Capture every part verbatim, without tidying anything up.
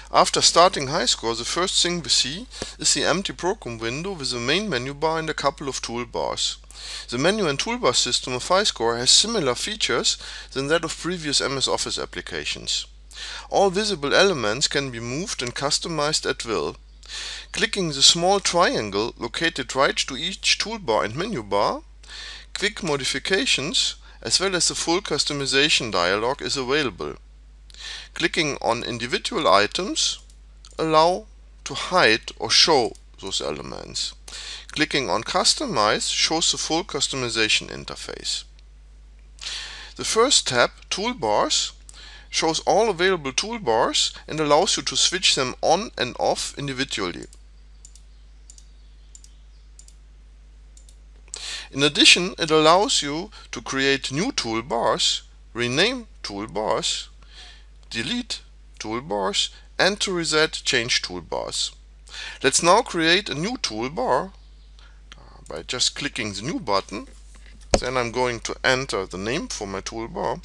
After starting HiScore, the first thing we see is the empty program window with the main menu bar and a couple of toolbars. The menu and toolbar system of HiScore has similar features than that of previous M S Office applications. All visible elements can be moved and customized at will. Clicking the small triangle located right to each toolbar and menu bar, quick modifications as well as the full customization dialog is available. Clicking on individual items allow to hide or show those elements. Clicking on Customize shows the full customization interface. The first tab, Toolbars, shows all available toolbars and allows you to switch them on and off individually. In addition, it allows you to create new toolbars, rename toolbars, delete toolbars, and to reset change toolbars. Let's now create a new toolbar by just clicking the new button. Then I'm going to enter the name for my toolbar,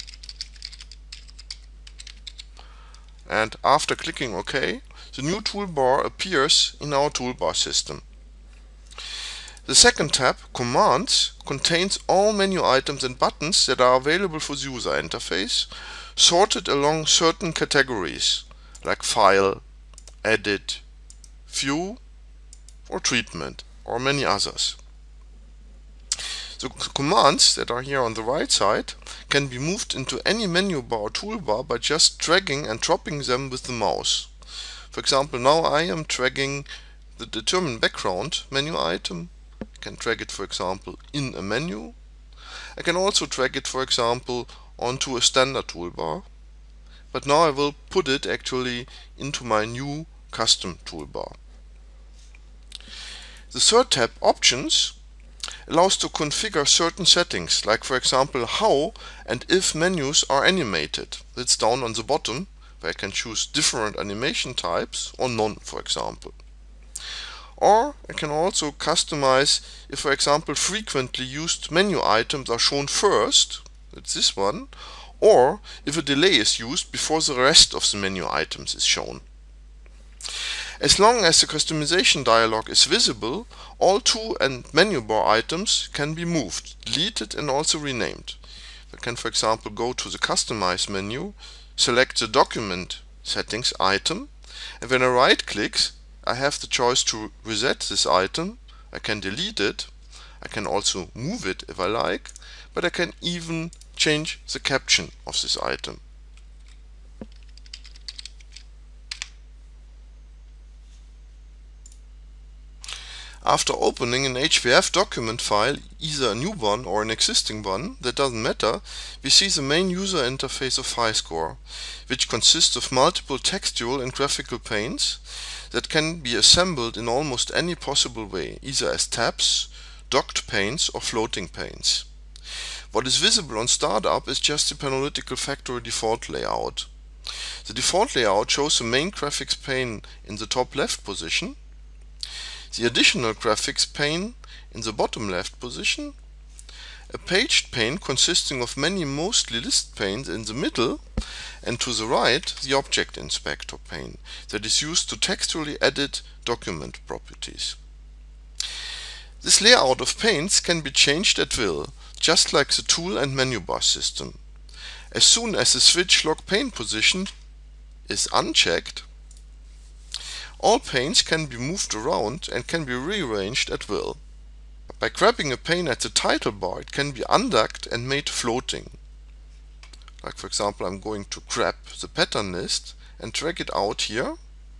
and after clicking OK, the new toolbar appears in our toolbar system. The second tab, Commands, contains all menu items and buttons that are available for the user interface, sorted along certain categories like File, Edit, View or Treatment, or many others. The commands that are here on the right side can be moved into any menu bar or toolbar by just dragging and dropping them with the mouse. For example, now I am dragging the Determine Background menu item. I can drag it, for example, in a menu. I can also drag it, for example, onto a standard toolbar, but now I will put it actually into my new custom toolbar. The third tab, Options, allows to configure certain settings, like for example how and if menus are animated. It's down on the bottom, where I can choose different animation types or none, for example. Or I can also customize if, for example, frequently used menu items are shown first, that's this one, or if a delay is used before the rest of the menu items is shown. As long as the customization dialog is visible, all tool and menu bar items can be moved, deleted and also renamed. I can, for example, go to the Customize menu, select the Document Settings item, and when I right click, I have the choice to reset this item. I can delete it, I can also move it if I like, but I can even change the caption of this item. After opening an H P F document file, either a new one or an existing one, that doesn't matter, we see the main user interface of HiScore, which consists of multiple textual and graphical panes that can be assembled in almost any possible way, either as tabs, docked panes or floating panes. What is visible on startup is just the Panalytical Factory default layout. The default layout shows the main graphics pane in the top left position, the additional graphics pane in the bottom left position, a paged pane consisting of many mostly list panes in the middle, and to the right the Object Inspector pane that is used to textually edit document properties. This layout of panes can be changed at will, just like the tool and menu bar system. As soon as the switch lock pane position is unchecked, all panes can be moved around and can be rearranged at will. By grabbing a pane at the title bar, it can be undocked and made floating. Like for example, I'm going to grab the pattern list and drag it out here.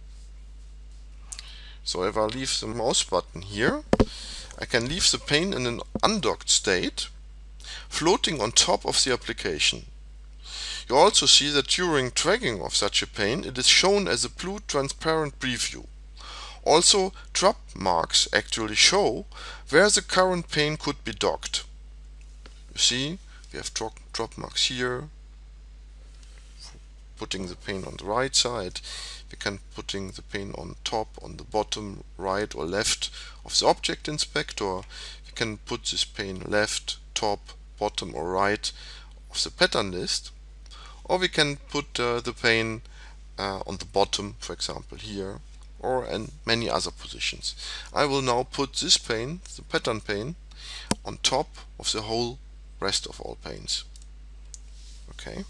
So if I leave the mouse button here, I can leave the pane in an undocked state, floating on top of the application. You also see that during dragging of such a pane, it is shown as a blue transparent preview. Also, drop marks actually show where the current pane could be docked. You see, we have drop, drop marks here, putting the pane on the right side. We can putting the pane on top, on the bottom, right or left of the Object Inspector. We can put this pane left, top, bottom or right of the pattern list. Or we can put uh, the pane uh, on the bottom, for example here, or in many other positions. I will now put this pane, the pattern pane, on top of the whole rest of all panes. Okay.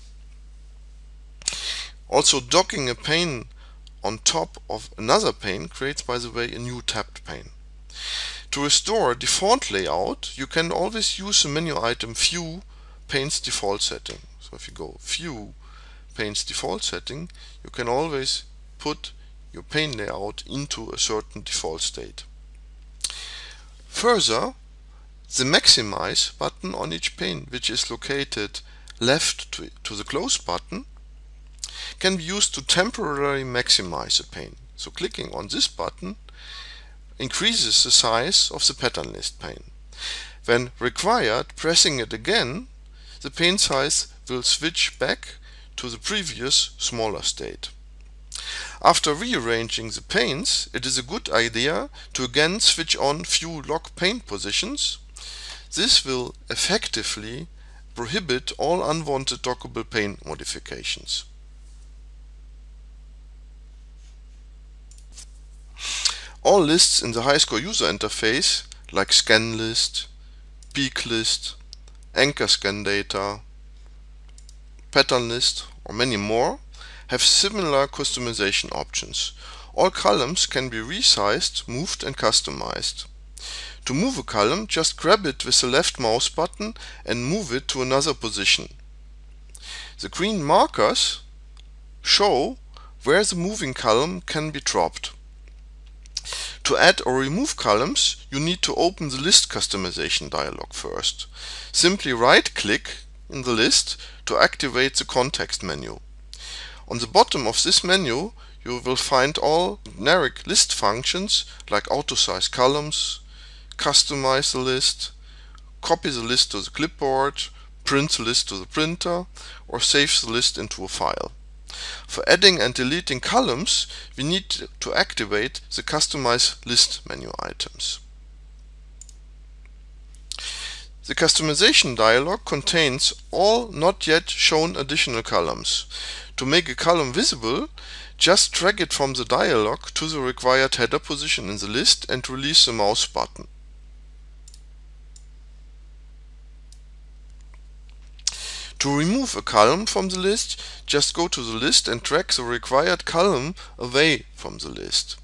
Also, docking a pane on top of another pane creates, by the way, a new tabbed pane. To restore a default layout, you can always use the menu item View Panes Default Setting. So if you go View Panes Default Setting, you can always put your pane layout into a certain default state. Further, the Maximize button on each pane, which is located left to, to the Close button, can be used to temporarily maximize a pane. So clicking on this button increases the size of the pattern list pane. When required, pressing it again, the pane size will switch back to the previous smaller state. After rearranging the panes, it is a good idea to again switch on View Lock Pane Positions. This will effectively prohibit all unwanted dockable pane modifications. All lists in the HiScore user interface, like Scan List, Peak List, Anchor Scan Data, Pattern List, or many more, have similar customization options. All columns can be resized, moved, and customized. To move a column, just grab it with the left mouse button and move it to another position. The green markers show where the moving column can be dropped. To add or remove columns, you need to open the list customization dialog first. Simply right-click in the list to activate the context menu. On the bottom of this menu, you will find all generic list functions like auto-size columns, customize the list, copy the list to the clipboard, print the list to the printer, or save the list into a file. For adding and deleting columns, we need to activate the Customize List menu items. The customization dialog contains all not yet shown additional columns. To make a column visible, just drag it from the dialog to the required header position in the list and release the mouse button. To remove a column from the list, just go to the list and drag the required column away from the list.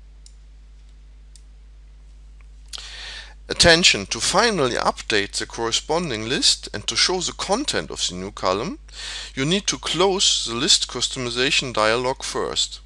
Attention: to finally update the corresponding list and to show the content of the new column, you need to close the list customization dialog first.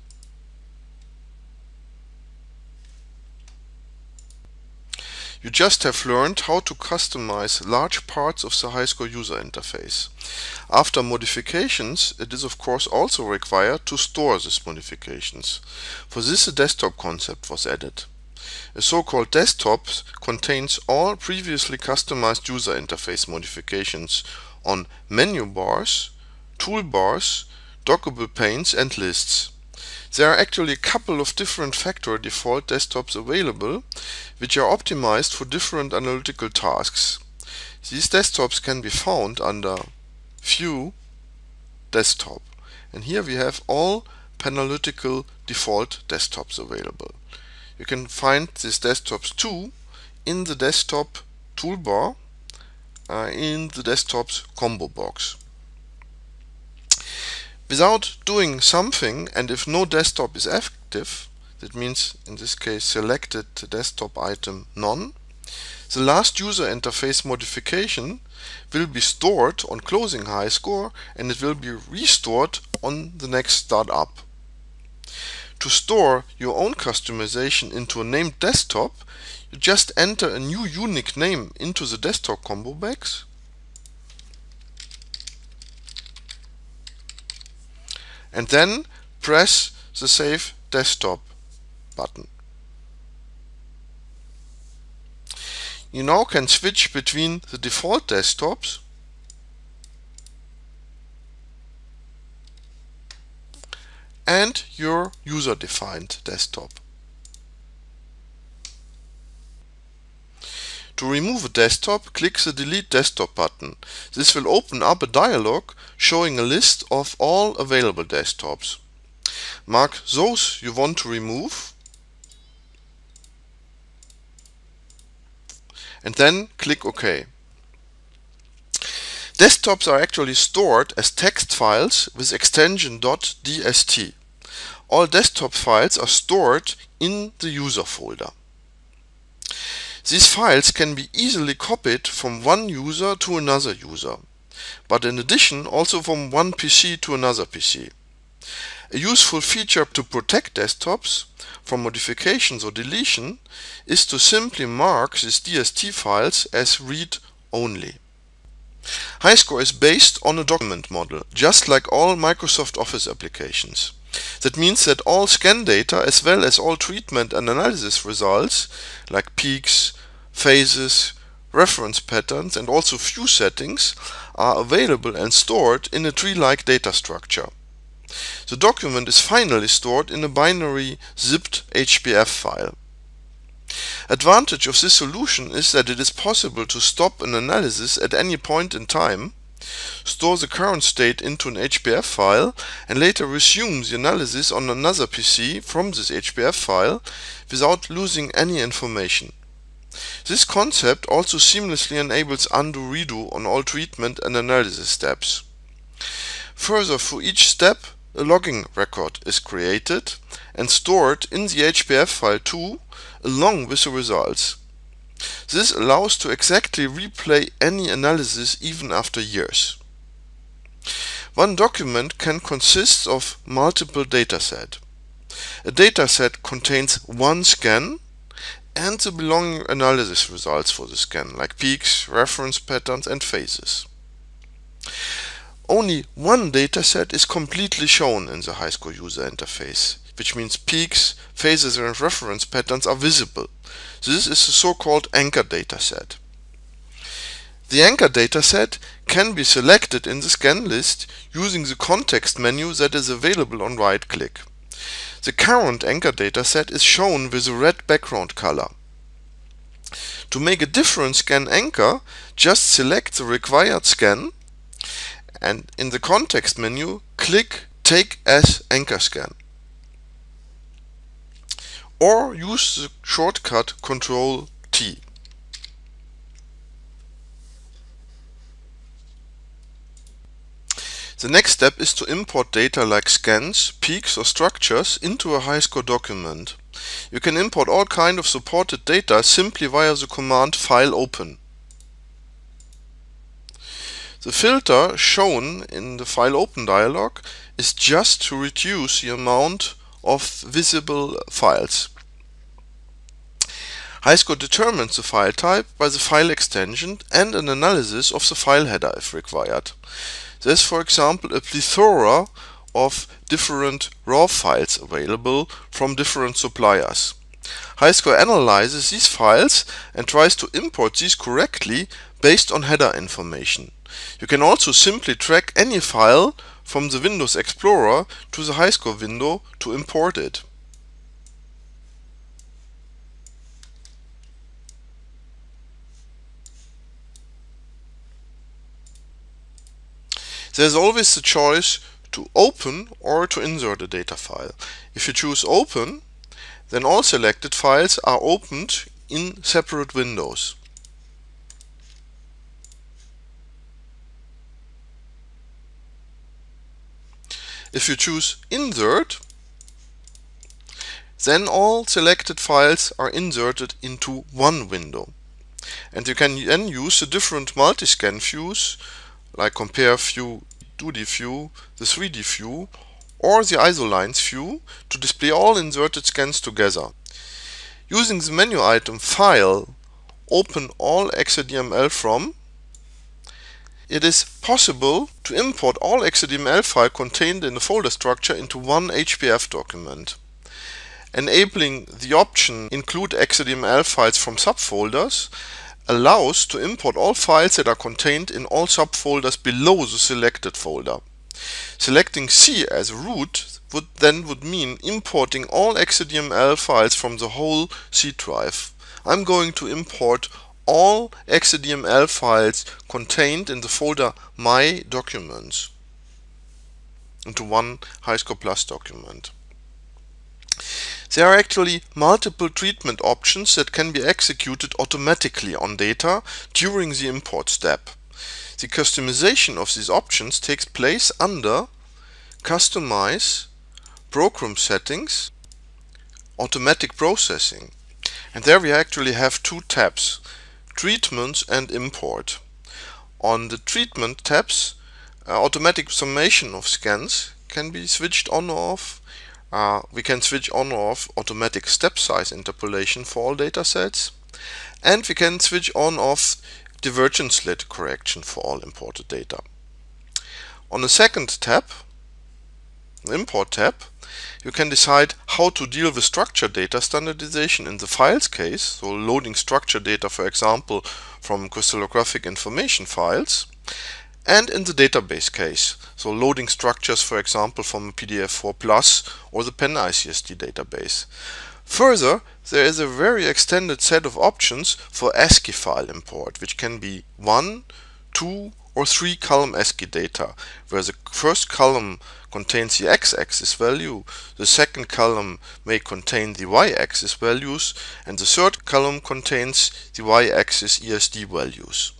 You just have learned how to customize large parts of the HiScore user interface. After modifications, it is of course also required to store these modifications. For this, a desktop concept was added. A so-called desktop contains all previously customized user interface modifications on menu bars, toolbars, dockable panes, and lists. There are actually a couple of different factory default desktops available, which are optimized for different analytical tasks. These desktops can be found under View, Desktop, and here we have all Panalytical default desktops available. You can find these desktops too in the desktop toolbar, uh, in the desktop's combo box. Without doing something, and if no desktop is active, that means in this case selected the desktop item none, the last user interface modification will be stored on closing HiScore and it will be restored on the next start up. To store your own customization into a named desktop, you just enter a new unique name into the desktop combo box, and then press the Save Desktop button. You now can switch between the default desktops and your user-defined desktop. To remove a desktop, click the Delete Desktop button. This will open up a dialog showing a list of all available desktops. mark those you want to remove, and then click OK. Desktops are actually stored as text files with extension .dst. All desktop files are stored in the user folder. These files can be easily copied from one user to another user, but in addition also from one P C to another P C. A useful feature to protect desktops from modifications or deletion is to simply mark these D S T files as read-only. HiScore is based on a document model, just like all Microsoft Office applications. That means that all scan data as well as all treatment and analysis results, like peaks, phases, reference patterns and also view settings, are available and stored in a tree-like data structure. The document is finally stored in a binary zipped H B F file. Advantage of this solution is that it is possible to stop an analysis at any point in time, store the current state into an H B F file, and later resume the analysis on another P C from this H B F file without losing any information. This concept also seamlessly enables undo-redo on all treatment and analysis steps. Further, for each step, a logging record is created and stored in the H B F file too, along with the results. This allows to exactly replay any analysis even after years. One document can consist of multiple datasets. A dataset contains one scan and the belonging analysis results for the scan, like peaks, reference patterns and phases. Only one dataset is completely shown in the HiScore user interface, which means peaks, phases and reference patterns are visible. This is the so-called anchor dataset. The anchor dataset can be selected in the scan list using the context menu that is available on right-click. The current anchor dataset is shown with a red background color. To make a different scan anchor, just select the required scan and in the context menu click Take as Anchor Scan, or use the shortcut control T. The next step is to import data like scans, peaks or structures into a HiScore document. You can import all kinds of supported data simply via the command file open. The filter shown in the file open dialog is just to reduce the amount of visible files. HiScore determines the file type by the file extension and an analysis of the file header if required. There is, for example, a plethora of different raw files available from different suppliers. HiScore analyzes these files and tries to import these correctly based on header information. You can also simply drag any file from the Windows Explorer to the HiScore window to import it. There is always the choice to open or to insert a data file. If you choose open, then all selected files are opened in separate windows. If you choose insert, then all selected files are inserted into one window. And you can then use the different multi-scan views, like compare view, two D view, the three D view, or the isolines view to display all inserted scans together. Using the menu item File, Open All X D M L From, it is possible to import all X D M L files contained in the folder structure into one H B F document. Enabling the option Include X D M L files from subfolders allows to import all files that are contained in all subfolders below the selected folder. Selecting C as root would then would mean importing all X D M L files from the whole C drive. I'm going to import all X D M L files contained in the folder My Documents into one HiScore Plus document. There are actually multiple treatment options that can be executed automatically on data during the import step. The customization of these options takes place under Customize, Program Settings, Automatic Processing. And there we actually have two tabs, Treatments and Import. On the Treatment tabs, uh, automatic summation of scans can be switched on or off. Uh, we can switch on or off automatic step size interpolation for all data sets, and we can switch on or off divergence slit correction for all imported data. On the second tab, the Import tab, you can decide how to deal with structured data standardization in the files case, so loading structured data, for example, from crystallographic information files, and in the database case, so loading structures, for example, from a P D F four plus or the Penn I C S D database. Further, there is a very extended set of options for ASCII file import, which can be one, two, or three column ASCII data, where the first column contains the x-axis value, the second column may contain the y-axis values, and the third column contains the y-axis E S D values.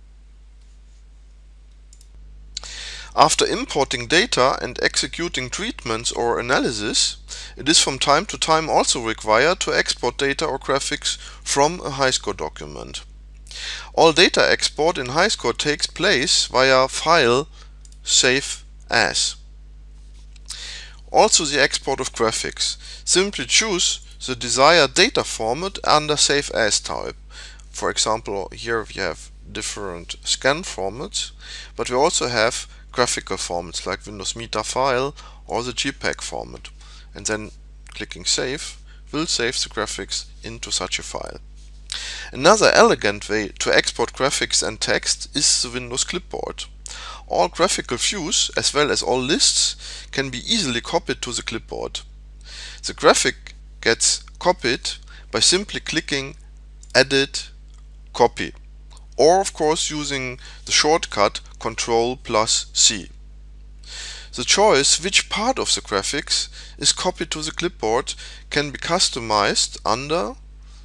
After importing data and executing treatments or analysis, it is from time to time also required to export data or graphics from a HiScore document. All data export in HiScore takes place via File, Save As. Also the export of graphics. Simply choose the desired data format under Save As type. For example, here we have different scan formats, but we also have graphical formats like Windows Meta File or the JPEG format, and then clicking Save will save the graphics into such a file. Another elegant way to export graphics and text is the Windows Clipboard. All graphical views as well as all lists can be easily copied to the clipboard. The graphic gets copied by simply clicking Edit, Copy, or of course using the shortcut Control plus C. The choice which part of the graphics is copied to the clipboard can be customized under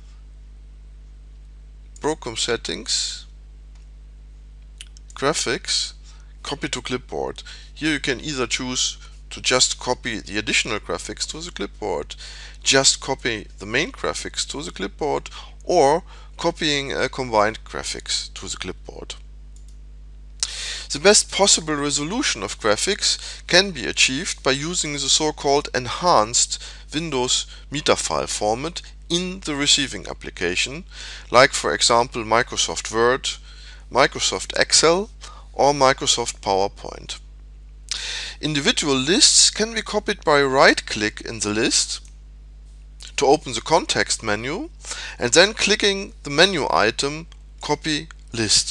Program Settings, Graphics, Copy to Clipboard. Here you can either choose to just copy the additional graphics to the clipboard, just copy the main graphics to the clipboard, or copying uh, combined graphics to the clipboard. The best possible resolution of graphics can be achieved by using the so-called enhanced Windows Metafile format in the receiving application, like for example Microsoft Word, Microsoft Excel, or Microsoft PowerPoint. Individual lists can be copied by right-click in the list to open the context menu and then clicking the menu item Copy List.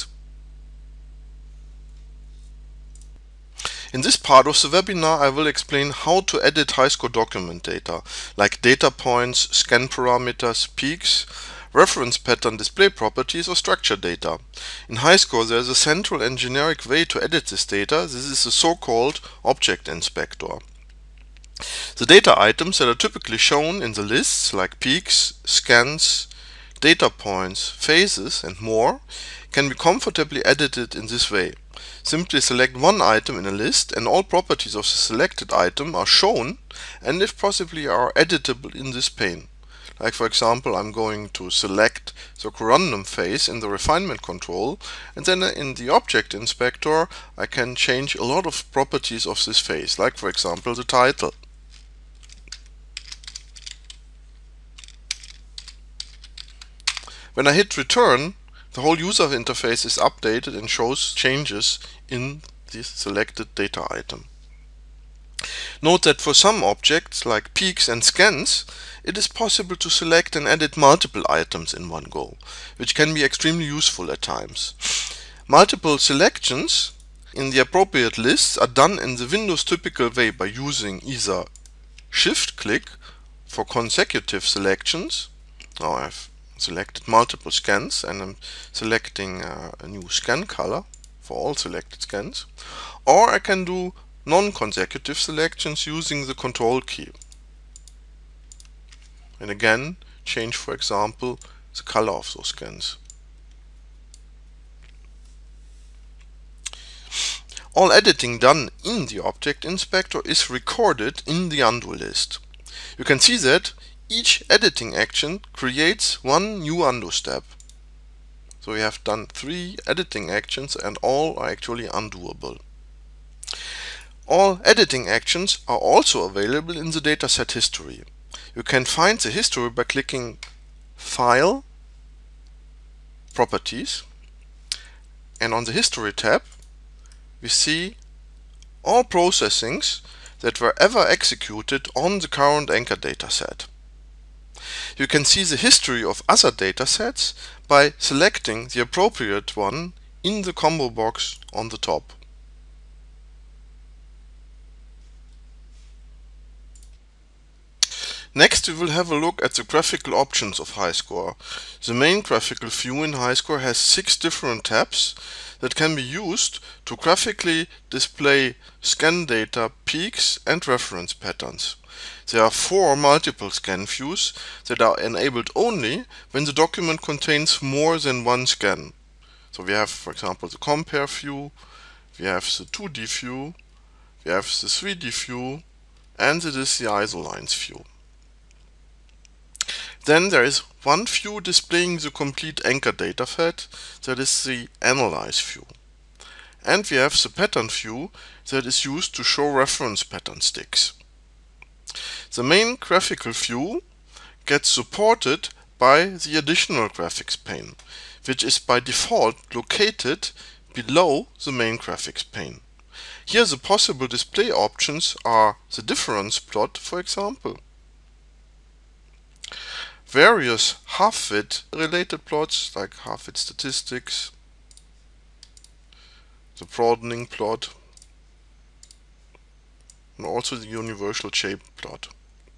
In this part of the webinar I will explain how to edit HiScore document data, like data points, scan parameters, peaks, reference pattern display properties, or structured data. In HiScore there is a central and generic way to edit this data. This is the so-called Object Inspector. The data items that are typically shown in the lists, like peaks, scans, data points, phases, and more, can be comfortably edited in this way. Simply select one item in a list and all properties of the selected item are shown and if possibly are editable in this pane. Like for example, I'm going to select the corundum phase in the refinement control, and then in the Object Inspector I can change a lot of properties of this phase, like for example the title. When I hit return, the whole user interface is updated and shows changes in the selected data item. Note that for some objects, like peaks and scans, it is possible to select and edit multiple items in one go, which can be extremely useful at times. Multiple selections in the appropriate lists are done in the Windows typical way by using either Shift-click for consecutive selections. Now I've selected multiple scans and I'm selecting uh, a new scan color for all selected scans, or I can do non-consecutive selections using the Control key. and again change, for example, the color of those scans. All editing done in the Object Inspector is recorded in the undo list. You can see that each editing action creates one new undo step. So we have done three editing actions and all are actually undoable. All editing actions are also available in the dataset history. You can find the history by clicking File, Properties, and on the History tab we see all processings that were ever executed on the current anchor dataset. You can see the history of other datasets by selecting the appropriate one in the combo box on the top. Next we will have a look at the graphical options of HiScore. The main graphical view in HiScore has six different tabs that can be used to graphically display scan data, peaks and reference patterns. There are four multiple scan views that are enabled only when the document contains more than one scan. So we have, for example, the compare view, we have the two D view, we have the three D view, and it is the isolines view. Then there is one view displaying the complete anchor dataset, that is the Analyze view. And we have the pattern view that is used to show reference pattern sticks. The main graphical view gets supported by the additional graphics pane, which is by default located below the main graphics pane. Here the possible display options are the difference plot, for example, various half-width related plots like half-width statistics, the broadening plot, and also the universal shape plot.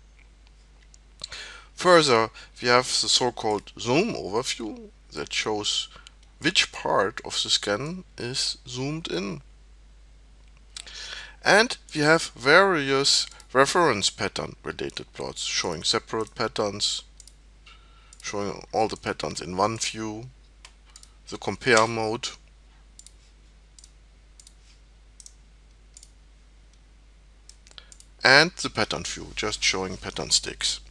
Further, we have the so-called zoom overview that shows which part of the scan is zoomed in. And we have various reference pattern related plots showing separate patterns, showing all the patterns in one view, the compare mode, and the pattern view, just showing pattern sticks.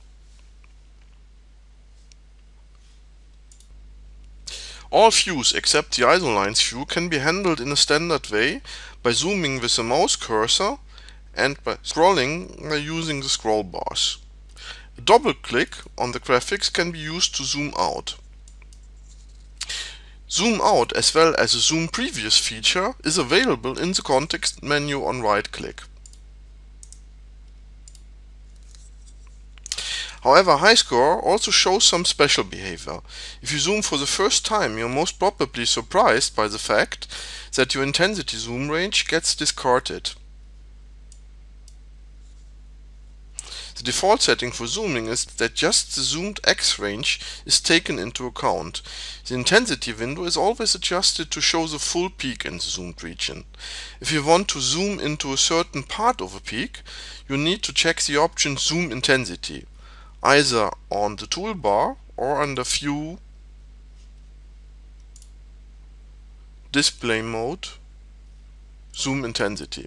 All views except the isolines view can be handled in a standard way by zooming with the mouse cursor and by scrolling by using the scroll bars. A double click on the graphics can be used to zoom out. Zoom out as well as a zoom previous feature is available in the context menu on right click. However, HiScore also shows some special behavior. If you zoom for the first time, you're most probably surprised by the fact that your intensity zoom range gets discarded. The default setting for zooming is that just the zoomed X range is taken into account. The intensity window is always adjusted to show the full peak in the zoomed region. If you want to zoom into a certain part of a peak, you need to check the option Zoom Intensity, either on the toolbar or under View, Display Mode, Zoom Intensity.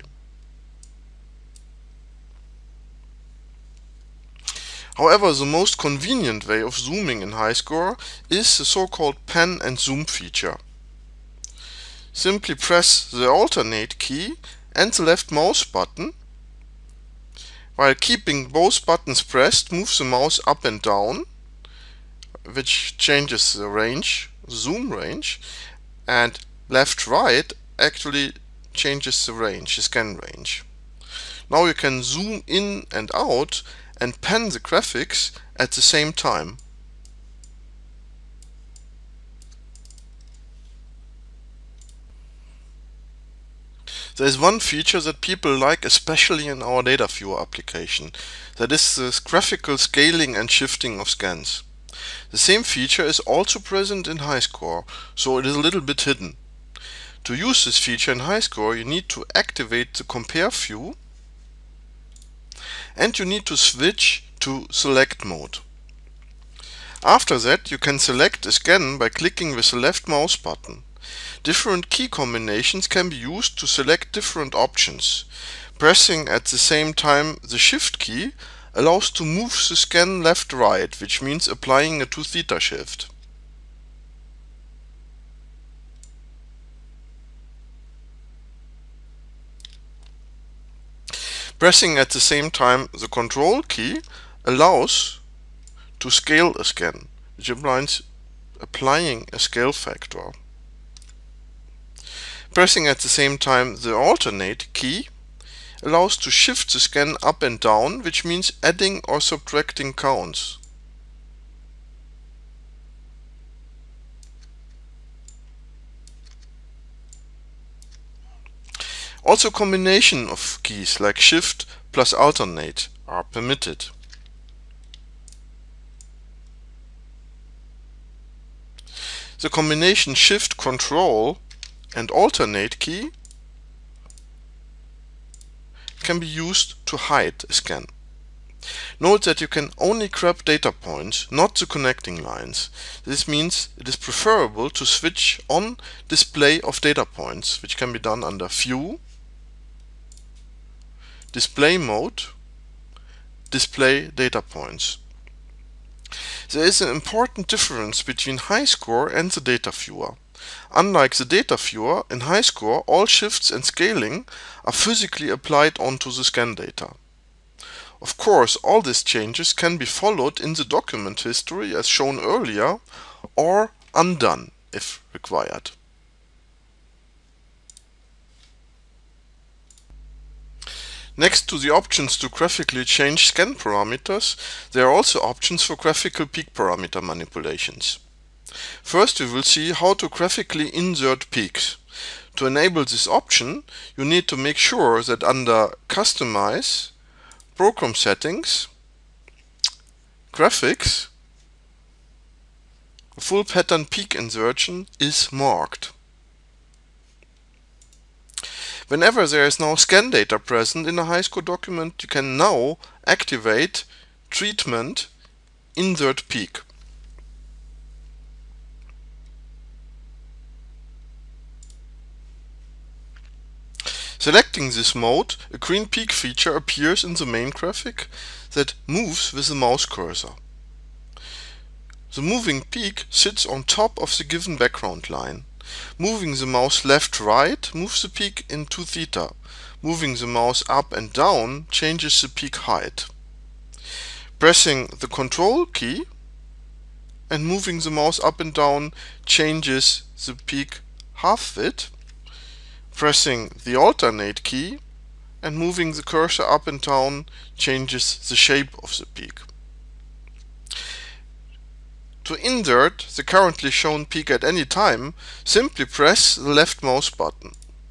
However, the most convenient way of zooming in HiScore is the so-called pan and zoom feature. Simply press the alternate key and the left mouse button. While keeping both buttons pressed, move the mouse up and down, which changes the range, the zoom range, and left-right actually changes the range, the scan range. Now you can zoom in and out and pan the graphics at the same time. There is one feature that people like especially in our data viewer application. That is the graphical scaling and shifting of scans. The same feature is also present in HiScore, so it is a little bit hidden. To use this feature in HiScore, you need to activate the compare view and you need to switch to select mode. After that, you can select a scan by clicking with the left mouse button. Different key combinations can be used to select different options. Pressing at the same time the Shift key allows to move the scan left-right, which means applying a two theta shift. Pressing at the same time the Control key allows to scale a scan, which implies applying a scale factor. Pressing at the same time the Alternate key allows to shift the scan up and down, which means adding or subtracting counts. Also, combination of keys like Shift plus Alternate are permitted. The combination Shift, Control and Alternate key can be used to hide a scan. Note that you can only grab data points, not the connecting lines. This means it is preferable to switch on display of data points, which can be done under View, Display Mode, Display Data Points. There is an important difference between HiScore and the data viewer. Unlike the data viewer, in HiScore all shifts and scaling are physically applied onto the scan data. Of course, all these changes can be followed in the document history as shown earlier, or undone if required. Next to the options to graphically change scan parameters, there are also options for graphical peak parameter manipulations. First, we will see how to graphically insert peaks. To enable this option, you need to make sure that under Customize, Program Settings, Graphics, a full pattern peak insertion is marked. Whenever there is now scan data present in a HiScore document, you can now activate Treatment Insert Peak. Selecting this mode, a green peak feature appears in the main graphic that moves with the mouse cursor. The moving peak sits on top of the given background line. Moving the mouse left-right moves the peak in two theta. Moving the mouse up and down changes the peak height. Pressing the Control key and moving the mouse up and down changes the peak half width. Pressing the Alternate key and moving the cursor up and down changes the shape of the peak. To insert the currently shown peak at any time, simply press the left mouse button.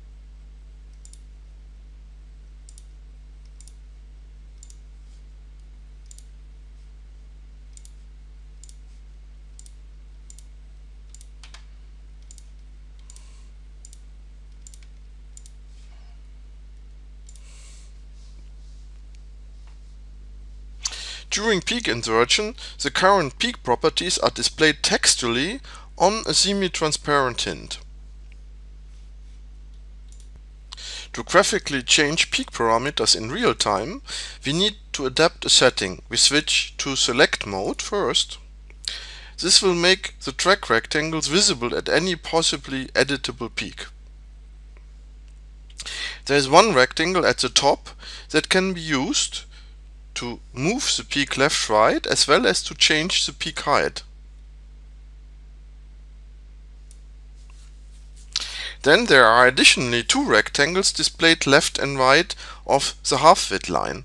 During peak insertion, the current peak properties are displayed textually on a semi-transparent hint. To graphically change peak parameters in real time, we need to adapt a setting. We switch to Select mode first. This will make the track rectangles visible at any possibly editable peak. There is one rectangle at the top that can be used to move the peak left-right as well as to change the peak height. Then there are additionally two rectangles displayed left and right of the half-width line.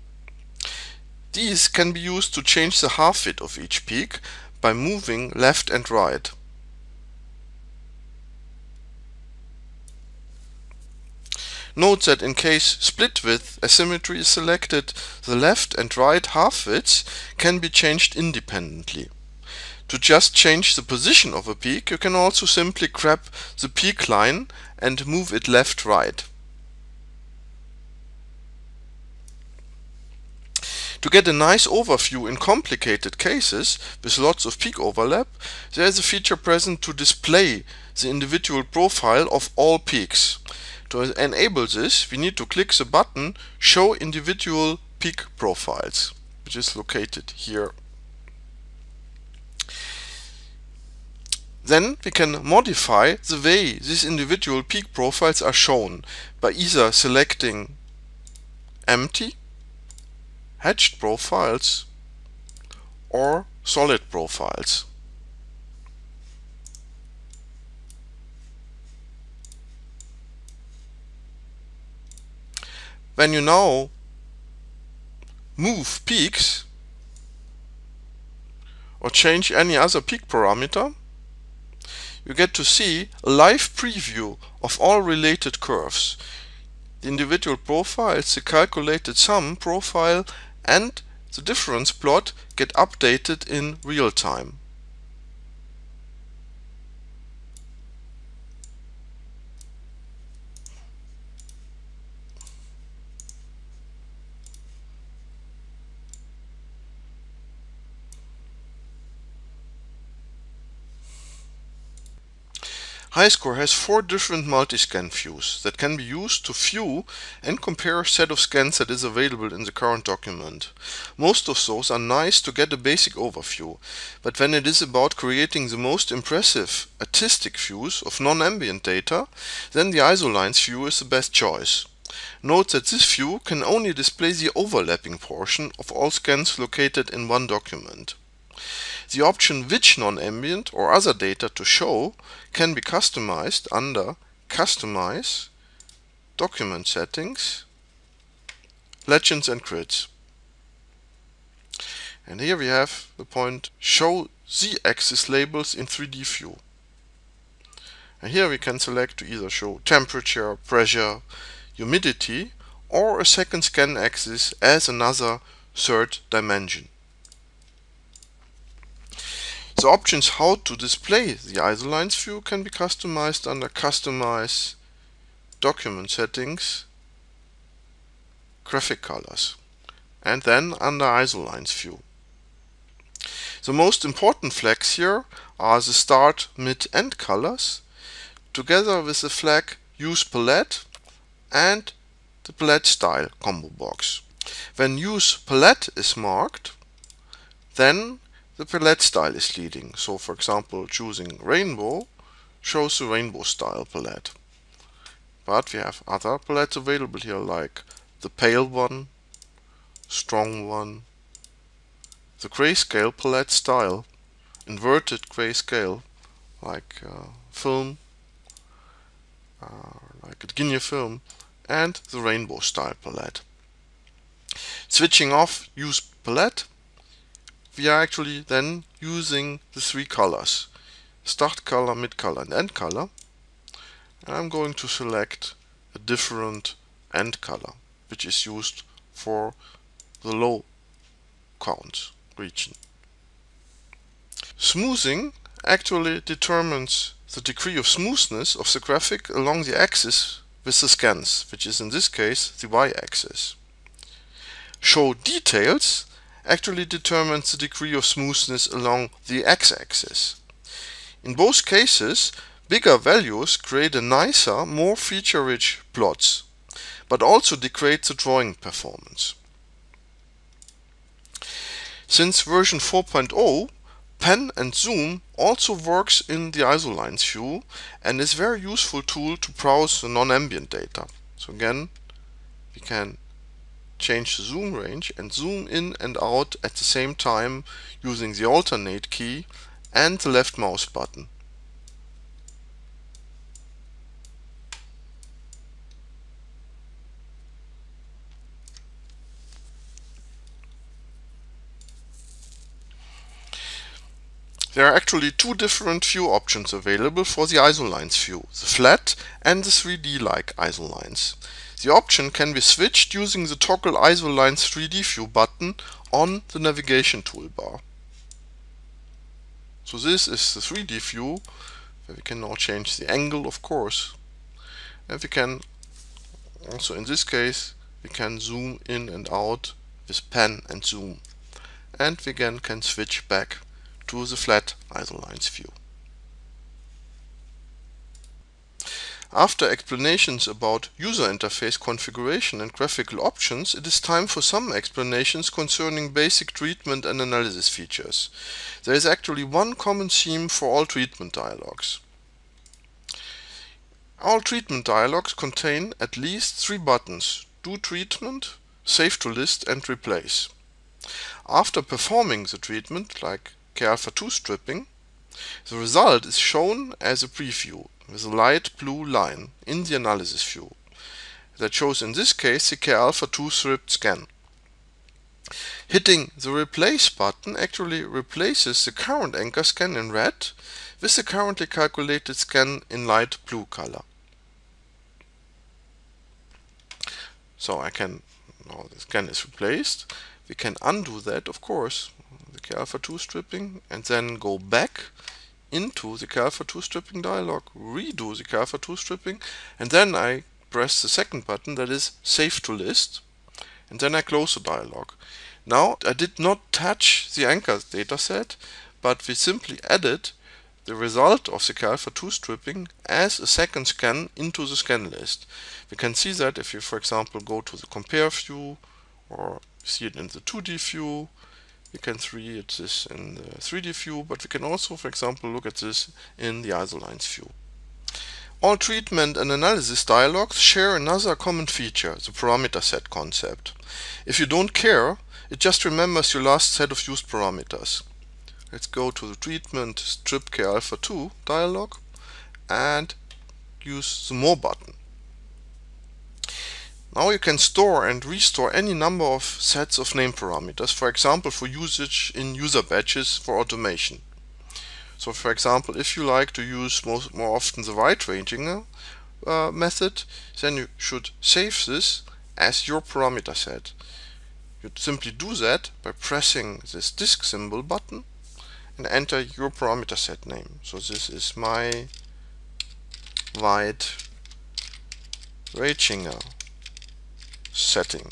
These can be used to change the half-width of each peak by moving left and right. Note that in case split width asymmetry is selected, the left and right half-widths can be changed independently. To just change the position of a peak, you can also simply grab the peak line and move it left-right. To get a nice overview in complicated cases with lots of peak overlap, there is a feature present to display the individual profile of all peaks. To enable this, we need to click the button Show Individual Peak Profiles, which is located here. Then we can modify the way these individual peak profiles are shown by either selecting Empty, Hatched Profiles or Solid Profiles. When you now move peaks or change any other peak parameter, you get to see a live preview of all related curves. The individual profiles, the calculated sum profile and the difference plot get updated in real time. HiScore has four different multi-scan views that can be used to view and compare a set of scans that is available in the current document. Most of those are nice to get a basic overview, but when it is about creating the most impressive artistic views of non-ambient data, then the IsoLines view is the best choice. Note that this view can only display the overlapping portion of all scans located in one document. The option which non-ambient or other data to show can be customized under Customize, Document Settings, Legends and Grids. And here we have the point Show Z-axis labels in three D view. And here we can select to either show temperature, pressure, humidity, or a second scan axis as another third dimension. The options how to display the IsoLines view can be customized under Customize, Document Settings, Graphic Colors, and then under IsoLines view. The most important flags here are the start, mid, end colors, together with the flag Use Palette and the Palette Style combo box. When Use Palette is marked, then the palette style is leading. So for example, choosing rainbow shows the rainbow style palette. But we have other palettes available here, like the pale one, strong one, the grayscale palette style, inverted grayscale, like uh, film, uh, like a Guinea film, and the rainbow style palette. Switching off Use Palette, we are actually then using the three colors, start color, mid color and end color. And I'm going to select a different end color, which is used for the low count region. Smoothing actually determines the degree of smoothness of the graphic along the axis with the scans, which is in this case the y-axis. Show Details actually determines the degree of smoothness along the x-axis. In both cases, bigger values create a nicer, more feature-rich plots, but also degrade the drawing performance. Since version four point oh, Pan and Zoom also works in the IsoLines view and is a very useful tool to browse the non-ambient data. So again, we can change the zoom range and zoom in and out at the same time using the alternate key and the left mouse button. There are actually two different view options available for the IsoLines view, the flat and the three D-like IsoLines. The option can be switched using the Toggle IsoLines three D View button on the navigation toolbar. So this is the three D view, where we can now change the angle, of course. And we can also, in this case, we can zoom in and out with pan and zoom. And we again can switch back to the flat isolines view. After explanations about user interface configuration and graphical options, it is time for some explanations concerning basic treatment and analysis features. There is actually one common theme for all treatment dialogues. All treatment dialogues contain at least three buttons: Do Treatment, Save to List and Replace. After performing the treatment, like K alpha two stripping, the result is shown as a preview with a light blue line in the analysis view that shows in this case the K alpha two stripped scan. Hitting the Replace button actually replaces the current anchor scan in red with the currently calculated scan in light blue color. So I can, now the scan is replaced. We can undo that, of course, the K alpha two stripping, and then go back into the K alpha two stripping dialog, redo the K alpha two stripping, and then I press the second button, that is Save to List, and then I close the dialog. Now I did not touch the anchor dataset, but we simply added the result of the K alpha two stripping as a second scan into the scan list. We can see that if you, for example, go to the compare view, or see it in the two D view. We can see this in the three D view, but we can also, for example, look at this in the isolines view. All treatment and analysis dialogues share another common feature, the parameter set concept. If you don't care, it just remembers your last set of used parameters. Let's go to the treatment strip K alpha two dialog and use the More button. Now you can store and restore any number of sets of name parameters, for example for usage in user batches for automation. So for example, if you like to use most, more often the wide-ranging uh, method, then you should save this as your parameter set. You simply do that by pressing this disk symbol button and enter your parameter set name. So this is my wide-ranging setting.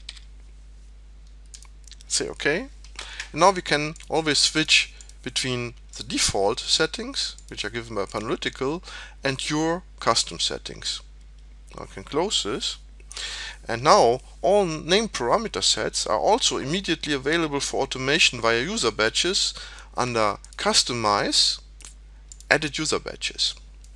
Say OK. And now we can always switch between the default settings, which are given by Panalytical, and your custom settings. Now I can close this. And now all name parameter sets are also immediately available for automation via user batches under Customize, Edit User Batches.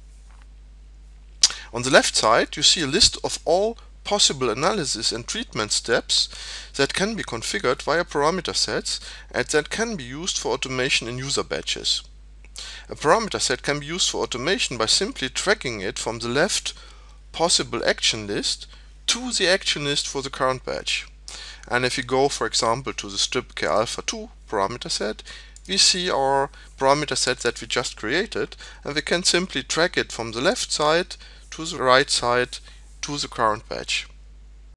On the left side you see a list of all possible analysis and treatment steps that can be configured via parameter sets and that can be used for automation in user batches. A parameter set can be used for automation by simply dragging it from the left possible action list to the action list for the current batch. And if you go, for example, to the strip K alpha two parameter set, we see our parameter set that we just created, and we can simply drag it from the left side to the right side to the current batch.